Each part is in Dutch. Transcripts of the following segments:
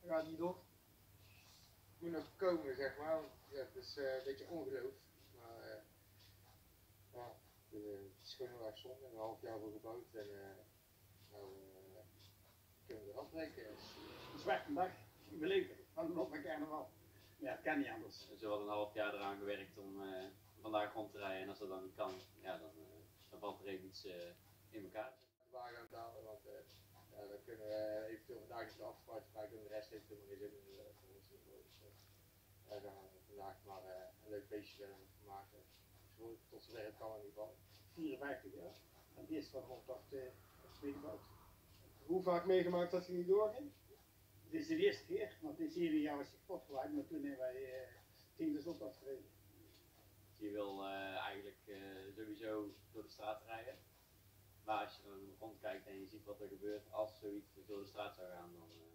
gaat niet door. Het moet nog komen, zeg maar. Want, ja, het is een beetje ongeloof. Maar ja, het is gewoon heel erg zonde. Een half jaar voor gebouwd en nou kunnen we er afbreken. Een zwarte dag, we leven van op mijn carnaval. Ja, het kan niet anders. Dus we hadden een half jaar eraan gewerkt om vandaag rond te rijden en als dat dan niet kan, ja, dan valt er even iets in elkaar. Waar gaan betalen, want ja, dan kunnen we eventueel vandaag eens de afspraak maken en de rest heeft helemaal geen zin in voor ons. Dus daar gaan we vandaag maar een leuk feestje maken. Tot zover het kan in ieder geval. 54 jaar. En die is van opdracht tweede boot. Hoe vaak meegemaakt dat hij niet doorging? Dit is de eerste keer, want dit hele jaar was hij kapot gelijk, maar toen hebben wij 10 dus opdracht gereden. Je wil eigenlijk sowieso door de straat rijden. Maar als je dan rondkijkt en je ziet wat er gebeurt als zoiets door de straat zou gaan, dan denk ik.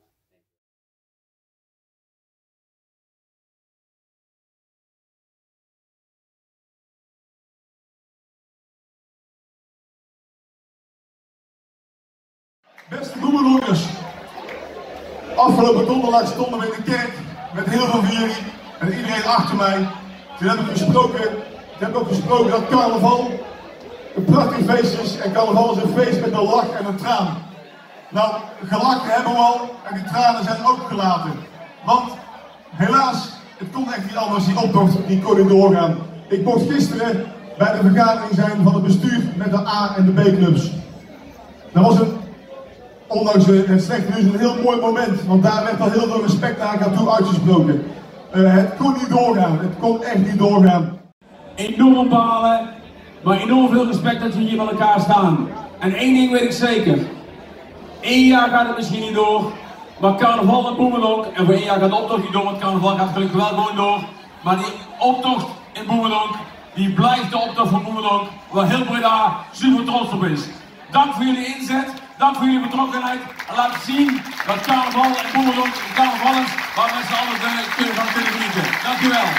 Beste Boemelongers, afgelopen donderdag stonden we in de kerk met heel veel van jullie en iedereen achter mij. Toen heb ik ook gesproken dat carnaval een prachtig feest is en carnaval is een feest met een lach en een traan. Nou, gelachen hebben we al en die tranen zijn ook gelaten. Want helaas, het kon echt niet anders, die optocht die kon niet doorgaan. Ik mocht gisteren bij de vergadering zijn van het bestuur met de A- en de B-clubs. Dat was ondanks het slechte nieuws een heel mooi moment, want daar werd al heel veel respect aan toe uitgesproken. Het kon niet doorgaan, het kon echt niet doorgaan. Enorm balen, maar enorm veel respect dat we hier met elkaar staan. En één ding weet ik zeker. 1 jaar gaat het misschien niet door, maar carnaval in Boemelonk, en voor 1 jaar gaat de optocht niet door, want carnaval gaat gelukkig wel gewoon door. Maar die optocht in Boemelonk, die blijft de optocht van Boemelonk, waar heel Breda super trots op is. Dank voor jullie inzet, dank voor jullie betrokkenheid en laat zien dat carnaval en Boemelonk een carnaval is waar we met z'n allen van kunnen genieten. Dank u wel.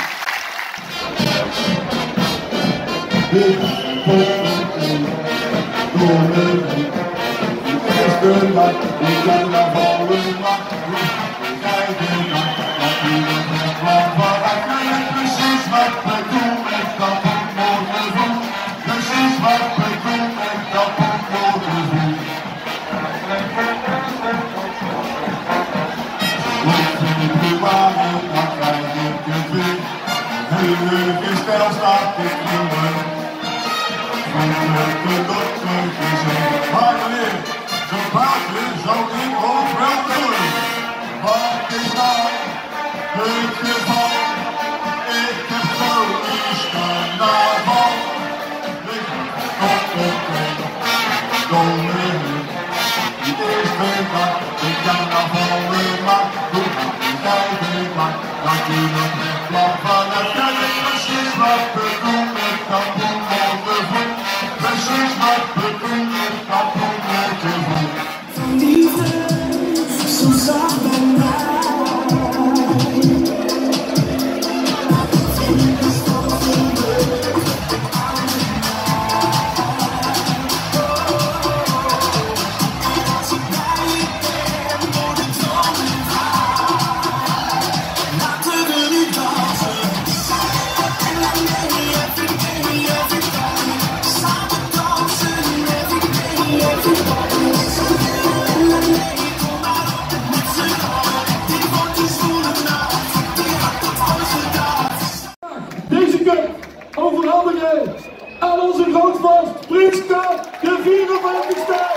Overhandigen aan onze grootvorst, Priester de 54ste.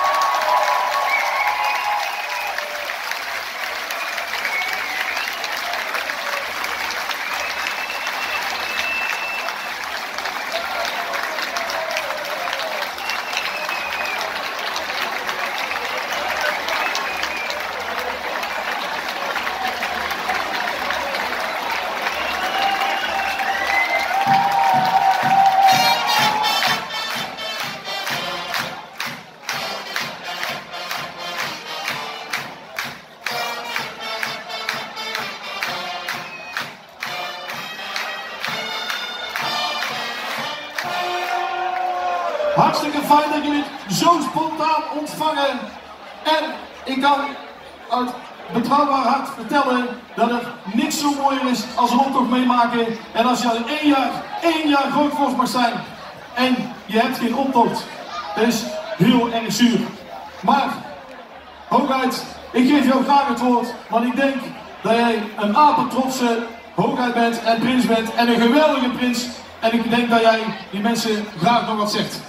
Hartstikke fijn dat jullie het zo spontaan ontvangen. En ik kan uit betrouwbaar hart vertellen dat er niks zo mooier is als een optocht meemaken. En als je al één jaar Grootvorst mag zijn en je hebt geen optocht, dat is heel erg zuur. Maar, Hoogheid, ik geef jou graag het woord, want ik denk dat jij een apetrotse Hoogheid bent en prins bent en een geweldige prins. En ik denk dat jij die mensen graag nog wat zegt.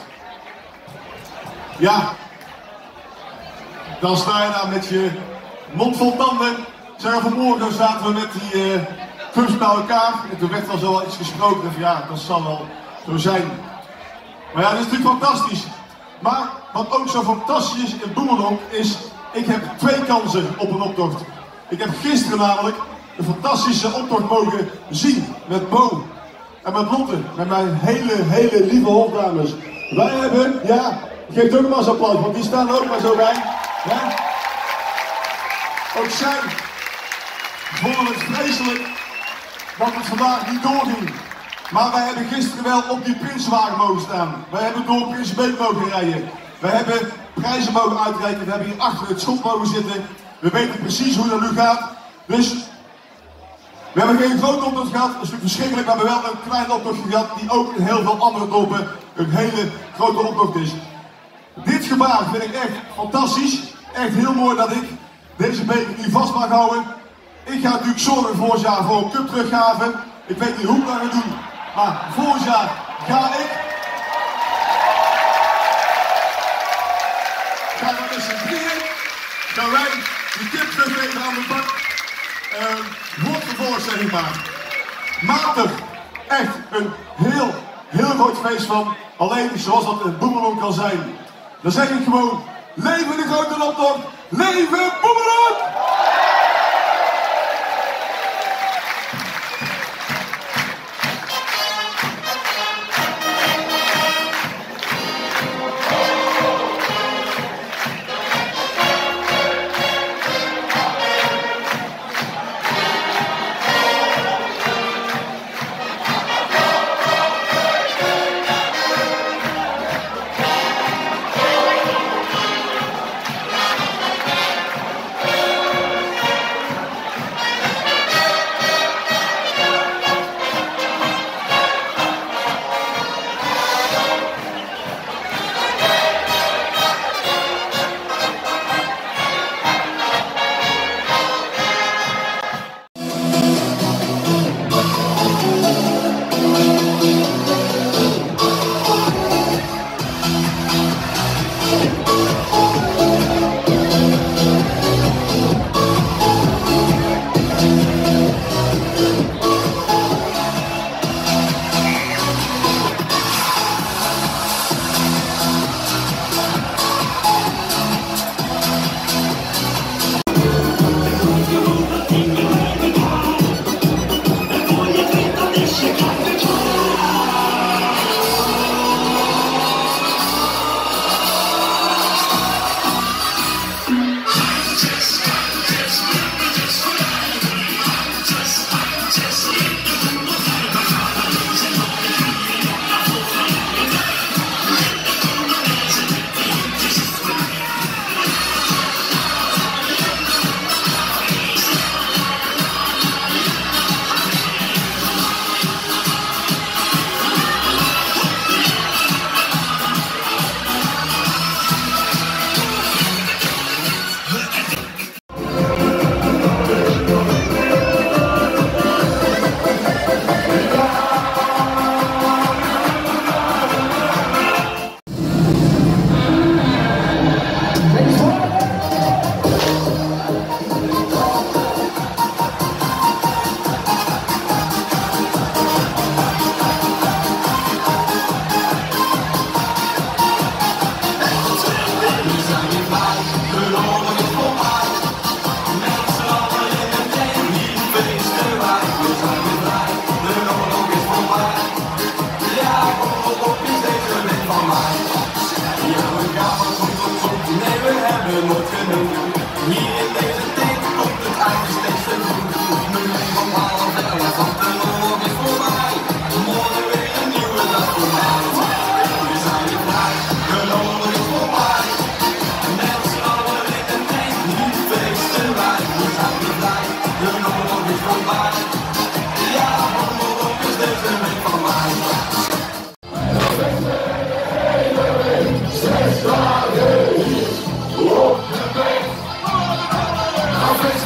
Ja, dan sta je daar met je mond vol tanden. Zeg, vanmorgen zaten we met die clubs bij elkaar. En toen werd al zo wel iets gesproken van ja, dat zal wel zo zijn. Maar ja, dat is natuurlijk fantastisch. Maar wat ook zo fantastisch is in Boemelonk is, ik heb 2 kansen op een optocht. Ik heb gisteren namelijk een fantastische optocht mogen zien met Bo en met Lotte, met mijn hele lieve hofdames. Wij hebben, ja, geef ook maar eens applaus, want die staan er ook maar zo bij. Ja? Ook zij vonden het vreselijk dat het vandaag niet doorging. Maar wij hebben gisteren wel op die Prinswagen mogen staan. Wij hebben door Prinsbeek mogen rijden. Wij hebben prijzen mogen uitreiken. We hebben hier achter het schot mogen zitten. We weten precies hoe dat nu gaat. Dus we hebben geen grote optocht gehad. Dat is natuurlijk verschrikkelijk. Maar we hebben wel een kleine optocht gehad die ook in heel veel andere dorpen een hele grote optocht is. Dit gebaar vind ik echt fantastisch. Echt heel mooi dat ik deze beker nu vast mag houden. Ik ga natuurlijk zorgen vorig jaar voor een cup teruggave. Ik weet niet hoe we dat doen. Maar vorig jaar ga ik. Gaan we met z'n drieën. Gaan wij die cup teruggeven aan de bak. Wordt ervoor, zeg ik maar. Matig. Echt een heel groot feest van. Alleen zoals dat in Boemelonk kan zijn. Dan zeg ik gewoon, leven de grote optocht. Leven Boemelonk!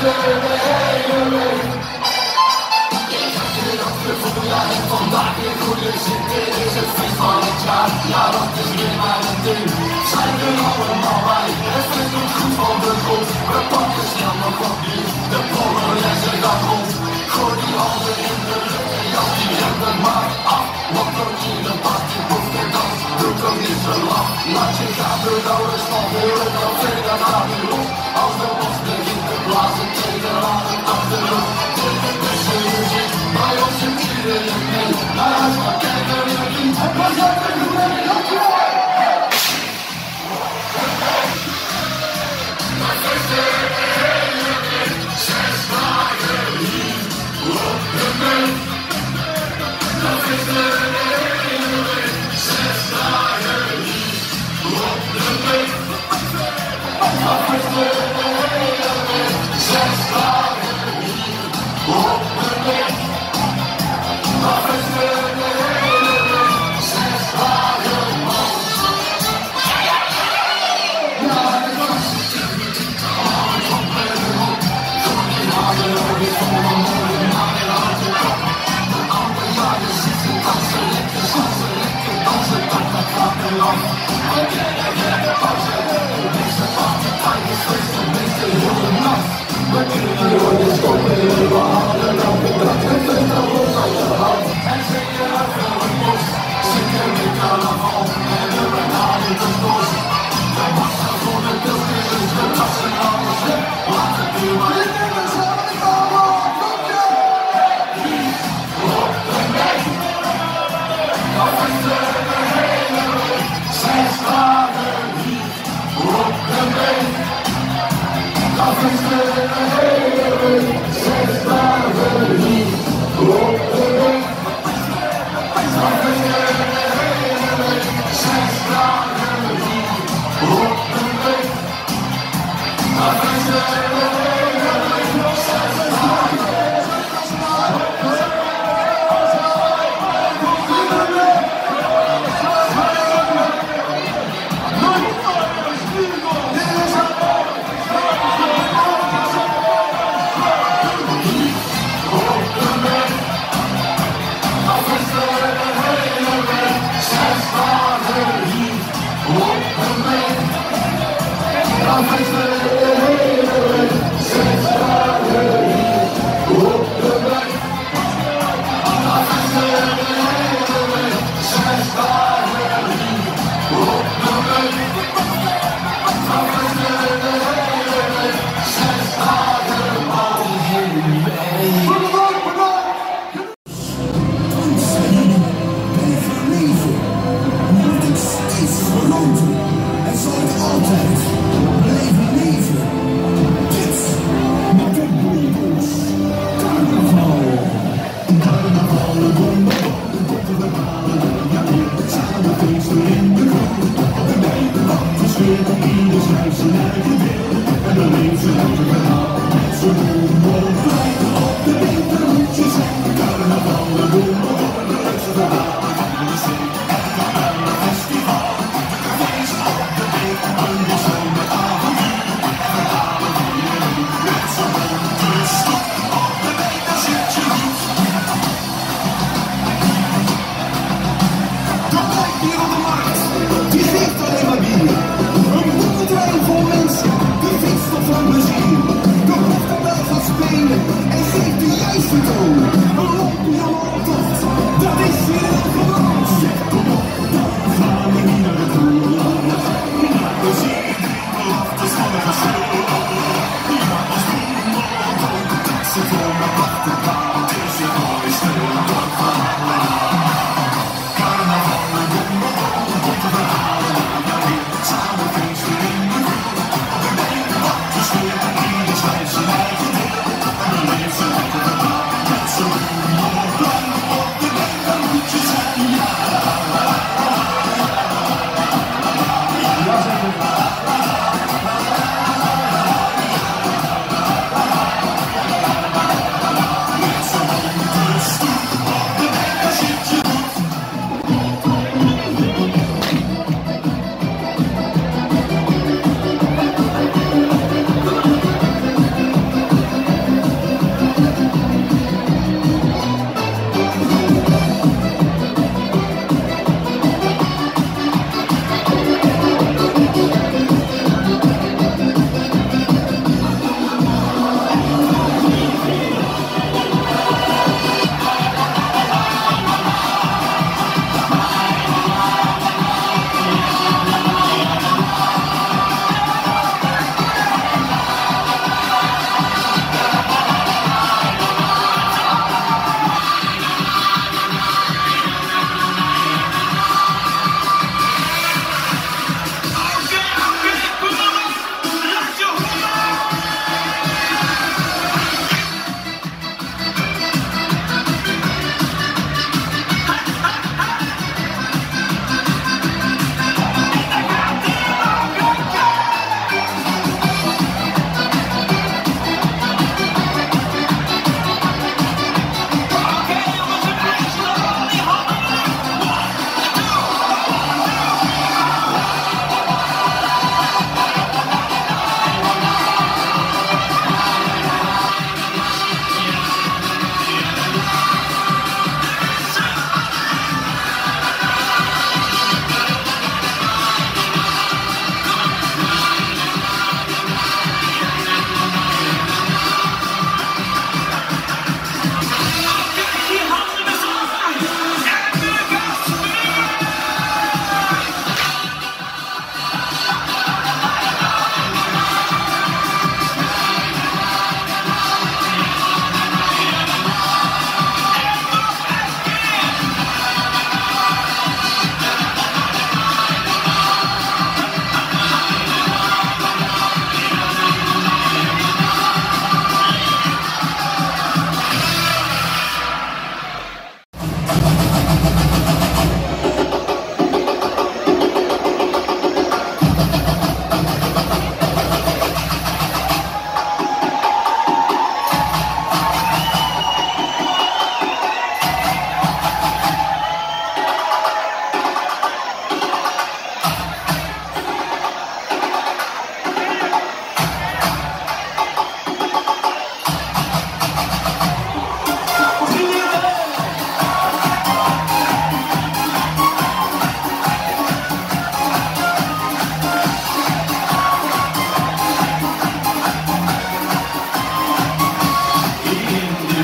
feesten de hele week. Ik heb weer afgevoerd, ja en vandaag weer goede zin. Dit is het feest van het jaar, ja dat is weer mijn ding. Zijn er allemaal bij, het feest komt goed van de grond. We pakken snel nog wat bier, de Polonaise gaat rond. Gooi die handen in de lucht en jas die remmen maar af. Want ook in een partyboek en dans doet ook niet zo lang. Laat je gaan, de ouders van weer op café, dan gaat weer los. Als de bos begint te blazen tegen aan het achterhoofd. Dit is beste muziek, bij ons zit iedereen mee. Naar huis gaan kijken in het lied, en pas uit de goede dankjewel! Dat is de hele week, 6 dagen hier op de meet. Dat is de hele week, 6 dagen hier op de meet. Dat is de hele week, 6 dagen hier op de meet. Dat is de hele week, 6 dagen man. Ja, ik was alles op en op. Door die handen op die volle mooie maan en harte kop. De oude jaren zitten dansen, lekker dansen, dat gaat er af. Oké, de pauze, de meeste partytime is feest, de meeste heel de nacht. We kunnen door de stoppen, we halen dan de dag, het feest dat wordt aan je hand. En zingen uit de bos, zingen met carnaval, en we benaderen de bos. De massa voor de pilsjes, de tassen alles weg, laat het duur maar in de zaal, ik ga maar, kom je! Hier op de meet, dat is de hele week, 6 dagen hier op de meet. Dat is de hele week, 6 dagen hier op de meet. Dat is de hele week, 6 dagen hier op de meet. Dat is de hele week, 6 dagen hier.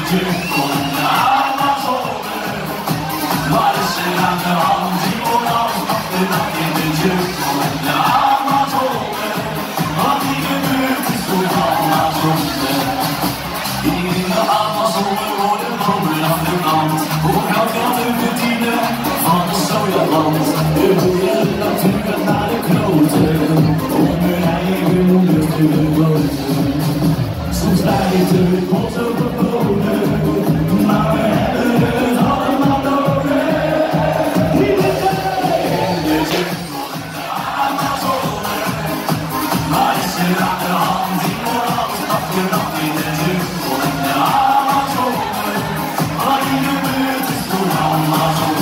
jungle in de Amazone. Wat is er aan de hand? Die wordt afgepakt in de jungle in de Amazone. Wat hier gebeurt is voor Amazone. Hier in de Amazone worden bomen aan de kant. Hoe gaat dat de verdienen van het sojaland? De boeren natuurlijk naar de kloten. Om hun eigen lucht te bewonen. Soms lijkt het ons overbodig, maar we hebben het allemaal nodig. Wie bent wij? In de jungle in de Amazone. Wat is er aan de hand? Die wordt alles afgeknapt in de jungle in de Amazone. Wat hier gebeurt is voor Amazone.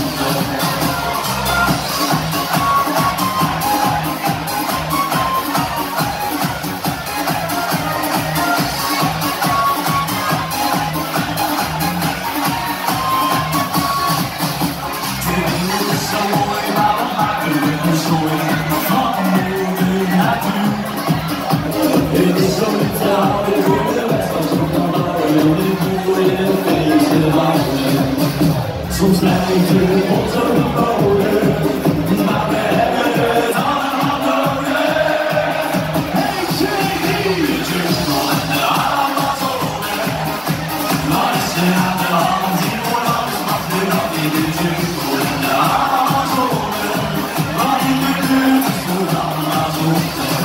Het is zo niet te houden voor de wedstrijd van de bouwen. De boeren en feesten houden. Soms lijkt het ons overbodig, maar we hebben het allemaal nodig. Hey, Jake! In de jungle en de Amazone. Wat is er aan de hand? Die wordt alles afgeknapt in de jungle en de Amazone. Wat hier gebeurt is voor Amazone.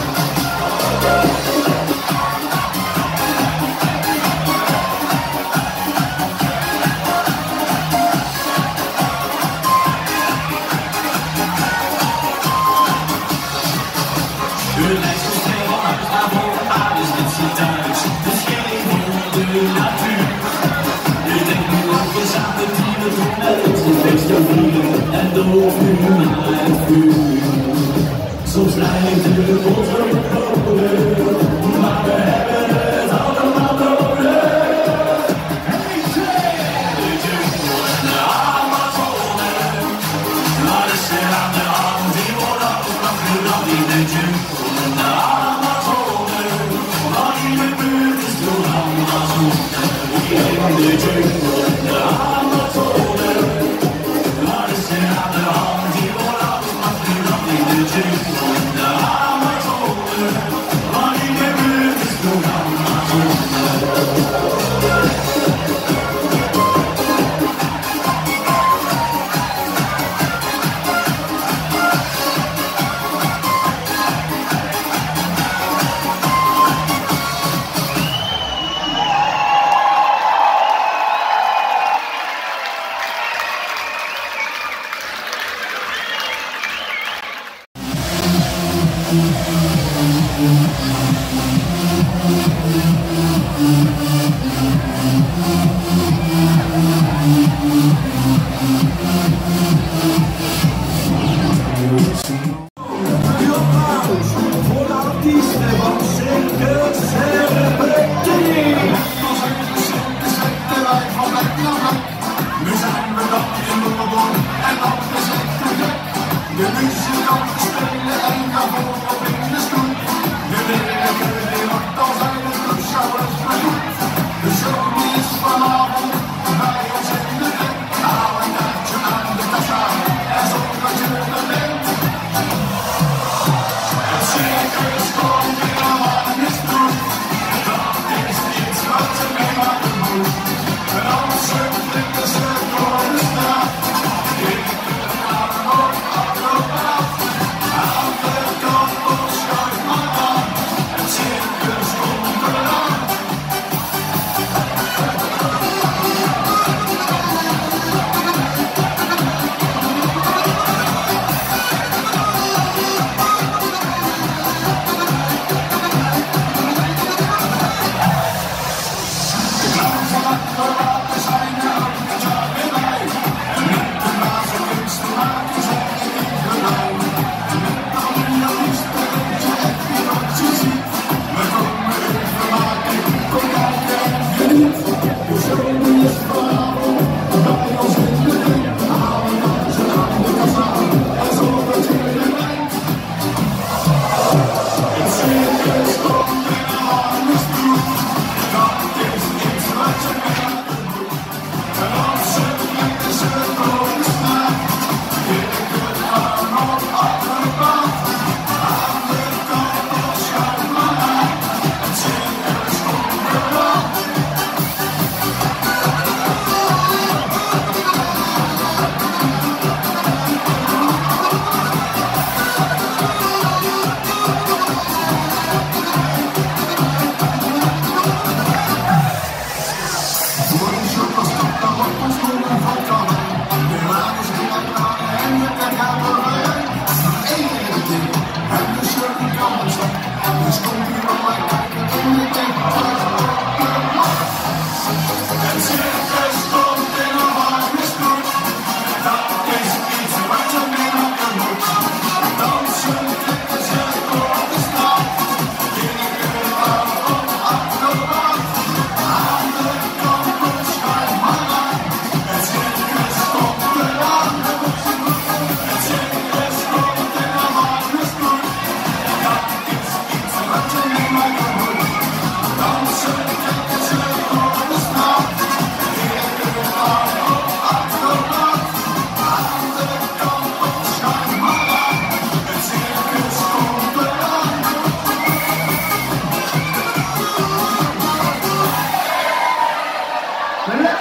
Het lijkt zo snel vanuit naar boven, aarde is net zo thuis. Dus geen de natuur. Ik denk nu ook eens aan de dieren, toen met ons de feesten vieren. En doof nu naar het vuur. Soms lijkt het ons overbodig, maar we hebben het allemaal nodig. Hey, Jake! De jungle en de Amazone. Wat is er aan de hand? Die wordt afgeknapt in de jungle. De Amazone, wat hier gebeurt is door Amazone. In de jungle, de Amazone. Wat is er aan de hand? Die wordt afgeknapt in de jungle. De Amazone, wat hier gebeurt is door Amazone.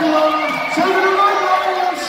Zeker de Lions!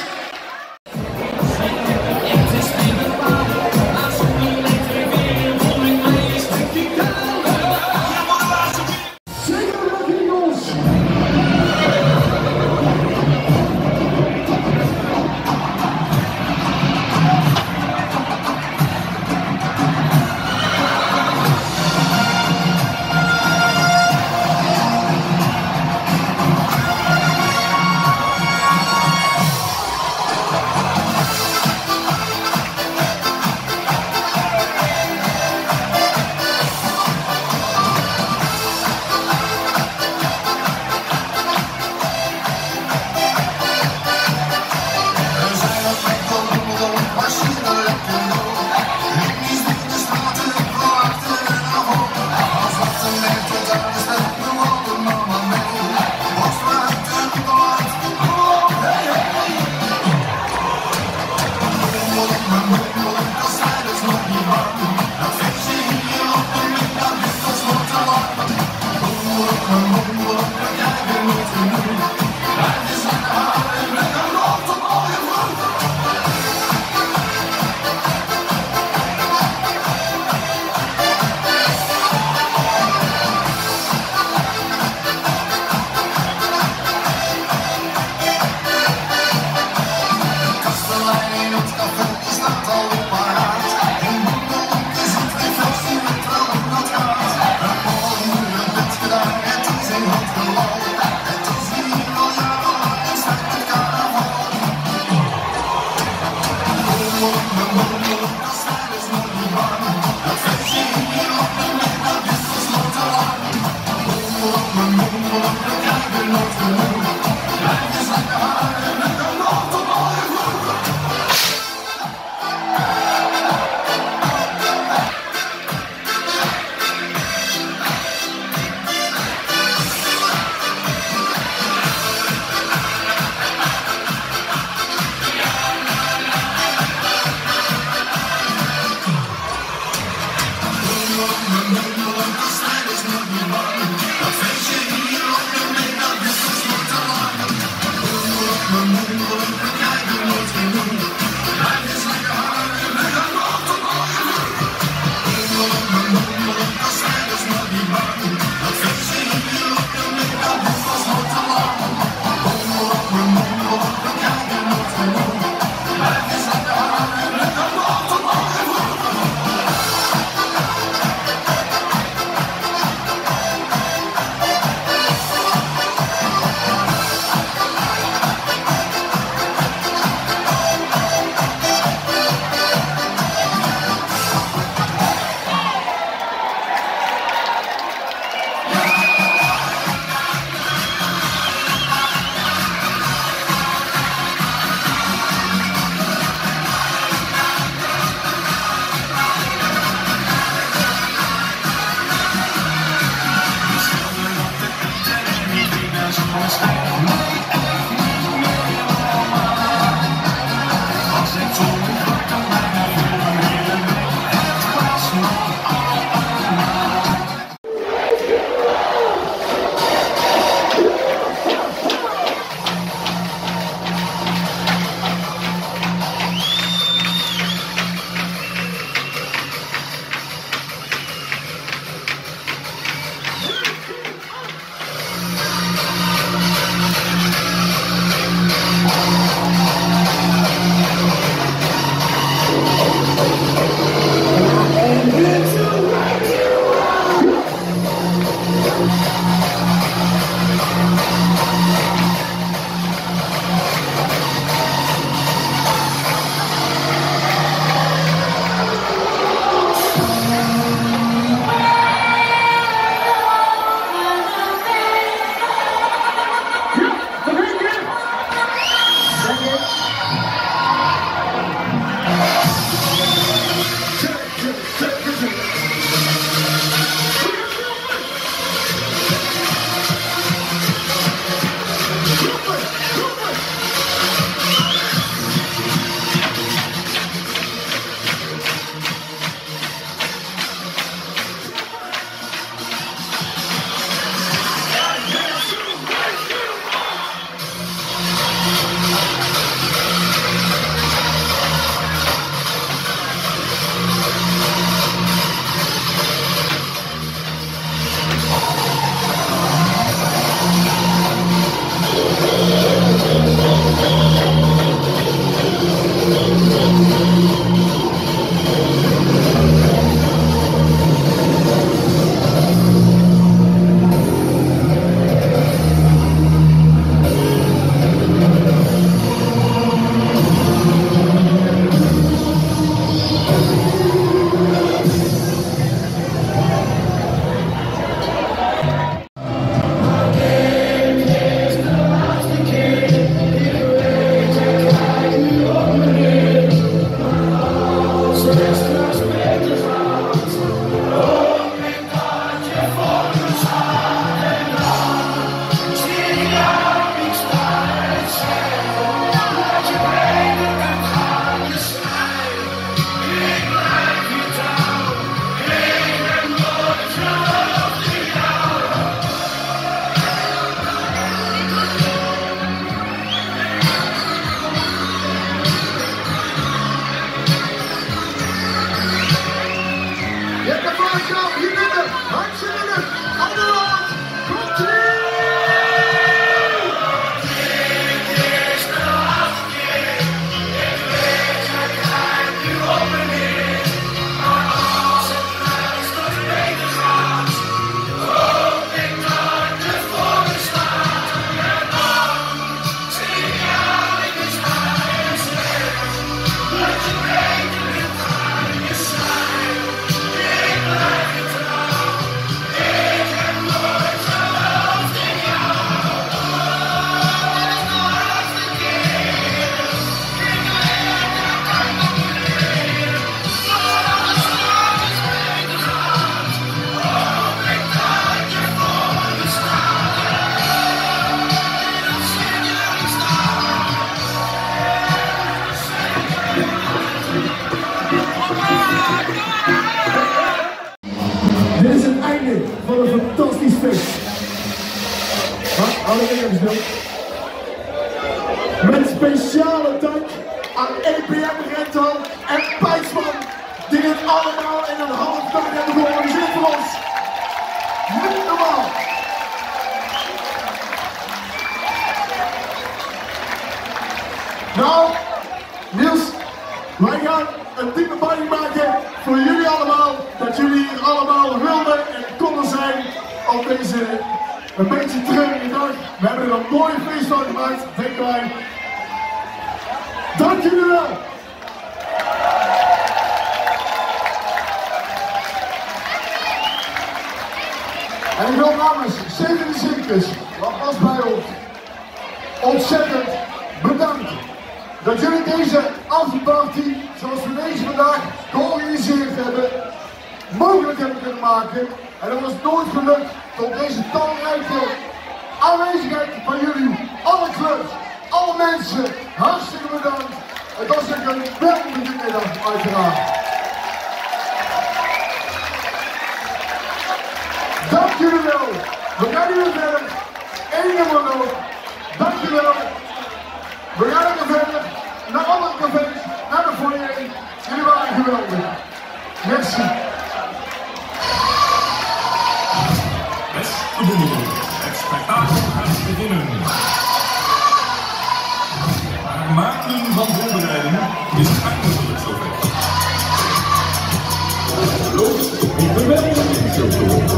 Met speciale dank aan EPM Rental en Pijsman, die dit allemaal in een half dag hebben georganiseerd voor ons. Niet normaal. Nou, Niels, wij gaan een diepe buiging maken voor jullie allemaal, dat jullie hier allemaal wilden en konden zijn op deze een beetje treurige dag. We hebben er een mooie feest van gemaakt, denken wij. Dank jullie wel! En ik wil namens zeker de circus, wat was bij ons, ontzettend bedanken dat jullie deze afterparty, zoals we deze vandaag georganiseerd hebben, mogelijk hebben kunnen maken. En dat was nooit gelukt tot deze talrijke aanwezigheid van jullie, alle clubs, alle mensen, hartstikke bedankt. Het was een geweldige middag uiteraard. Dank jullie wel. We gaan nu weer verder. Eén nummer nog. Dank jullie wel. We gaan er verder naar andere cafés, naar de foyer. Jullie waren geweldig. Merci. Beste boel, het spektakel gaat beginnen. Maar maanden van voorbereiding is eindelijk zover. Geloof ik ben wel een show.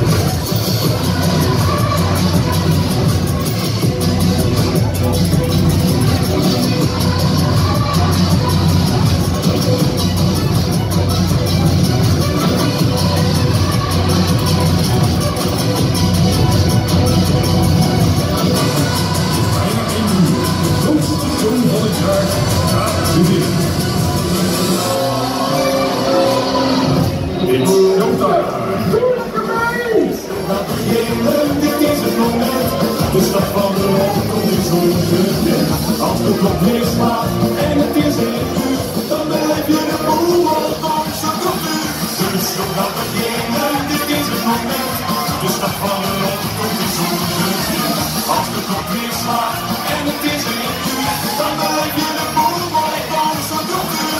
De stad van de Rotterdam is ongekend. Als de klok weer slaat en het is 1 uur, dan blijf je de boel op onze cultuur. Dus zo gaat beginnen, dit is het moment. De stad van de Rotterdam is ongekend. Als de klok weer slaat en het is 1 uur, dan blijf je de boel op onze cultuur.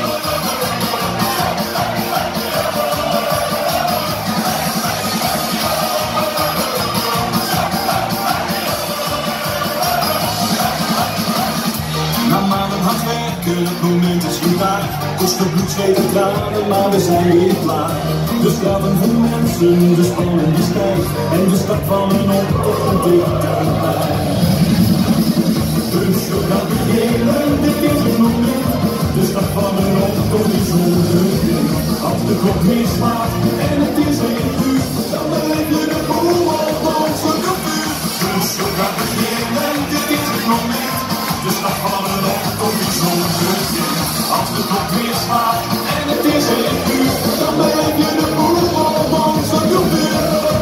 Het moment is vandaag, kost het bloed, zweet en tranen, maar we zijn weer klaar. De straten van mensen, de spanning die stijgt, en de stad van een optocht dichterbij. Dus zo gaat beginnen, dit is het moment. De stad van een optocht is ongekend. Als de klok weer slaat en het is 1 uur, dan blijf je de boel op onze cultuur. Dus zo gaat beginnen, dit is het moment. De stad van een optocht is ongekend. Als de klok weer slaat en het is 1 uur, dan blijf je de boel op onze cultuur.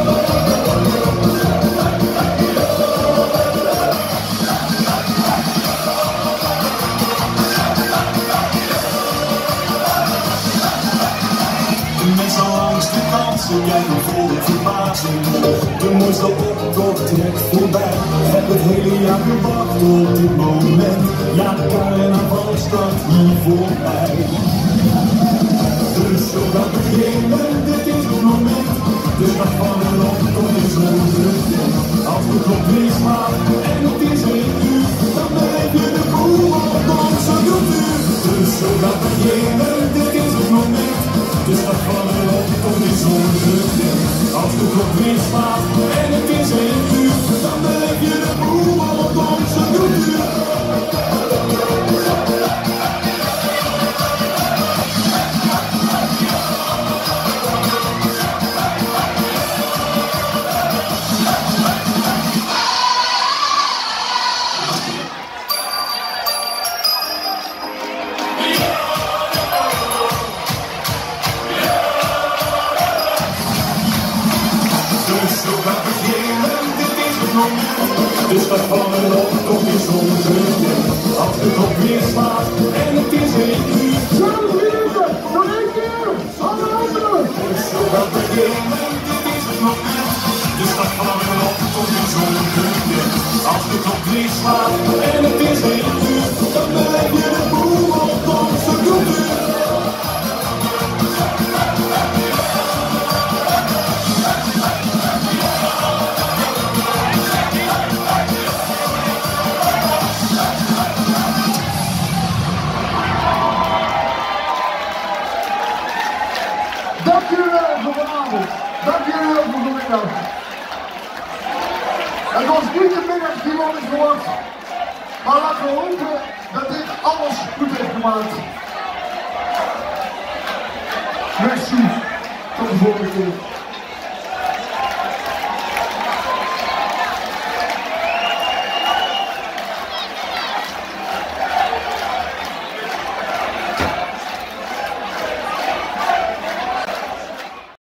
De mensen langs de kansen kijken vol verbazing. De mooiste optocht trekt voorbij. Heb het hele jaar gewacht op dit moment. Ja, de carnaval staat hier voor mij. Dus zo gaat beginnen, dit is het moment. De stad van de optocht is ongekend. Als de klok weer slaat en het is 1 uur, dan blijf je de boel op onze cultuur. Dus zo gaat beginnen, dit is het moment. De stad van de optocht is ongekend. Als de klok weer slaat en het is 1 uur, dan blijf je de boel op onze cultuur. De stad van de optocht is ongekend. Als de klok weer slaat en het is 1 uur. Zo, nog 1 keer! Handen! Dus zo gaat beginnen, dit is het nog net. Dus dat vangen op tot in zo'n weekend. Als de klok 3 slaat en het is 1 uur, dan blijf je de boel op onze cultuur. Dank jullie wel voor vanavond. Dank jullie wel voor vanmiddag. Het was niet de middag die we hadden verwacht. Maar laten we hopen dat dit alles goed heeft gemaakt. Merci. Tot de volgende keer.